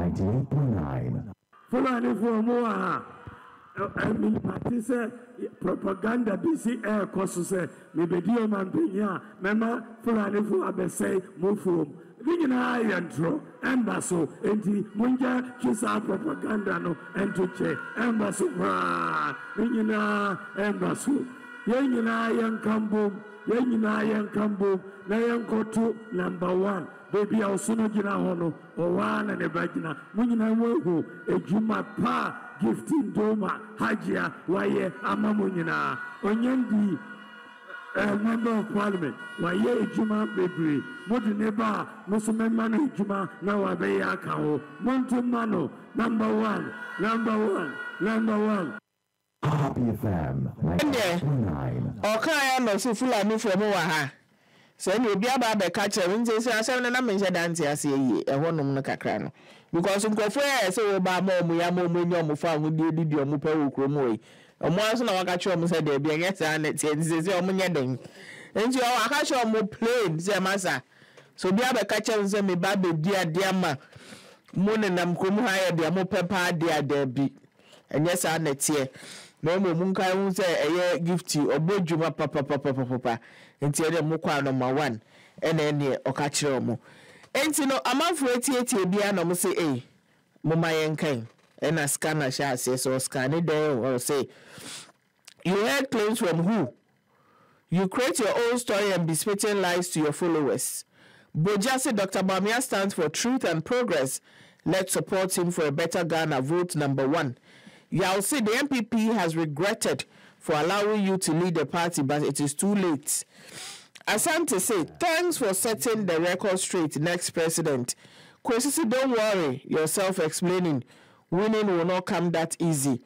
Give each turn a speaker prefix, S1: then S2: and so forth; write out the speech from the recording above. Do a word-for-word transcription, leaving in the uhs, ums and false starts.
S1: ninety-eight point nine.
S2: Fulani for more. I mean, Matisse propaganda B C air costs say, maybe dear man, Pena, Mamma, Fulani for Abese, Mufum. Vigina intro, Embasso, enti Munja, Chisa propaganda no, and to check, Embasso, Vigina, Embasso, Yanina, Yan Cambo, Yanina, Yan Cambo, Nayan Kotu, number one, baby, I'll soon get a hono, or one and a vagina, Munina Wohu, a Juma Pa, gifting Doma, Hajia, Waye, Amamunina, Onyendi. A member of parliament, why ye Juma baby, Motineba, Musumemano Juma, now a Bayakao, Montumano, number one, number one, number one.
S1: Happy F M ninety-nine.
S3: Okay, I know so Fulani from Oaha. Send you be about the catcher and say, I said, I mentioned Dante, I say, a one on the cacrano. Because in Coffre, so about Momo, Momo, found with you, did your Mupo Cromoi. A month and I got you said there be a yes and it's your money. And you are a catch on more plain, say Massa. So be able to catch and send me baby, dear, dear ma. Moon and I'm come higher, dear mo papa, dear, there be. And yes, I net here. No more Munka won't say a year gift you or board you, papa, papa, papa, papa, and tell them Mukwa number one. And then near or catch your mo. And you know, I'm out for eighty be an almost say, eh, Mama Yankin. And a scanner shall say so scan it there or say you heard claims from who? You create your own story and be spitting lies to your followers. Bojase Doctor Bawumia stands for truth and progress. Let's support him for a better Ghana. Vote number one. Y'all see the M P P has regretted for allowing you to lead the party, but it is too late. Asante say thanks for setting the record straight. Next president. Kwesisi, don't worry yourself explaining. Winning will not come that easy.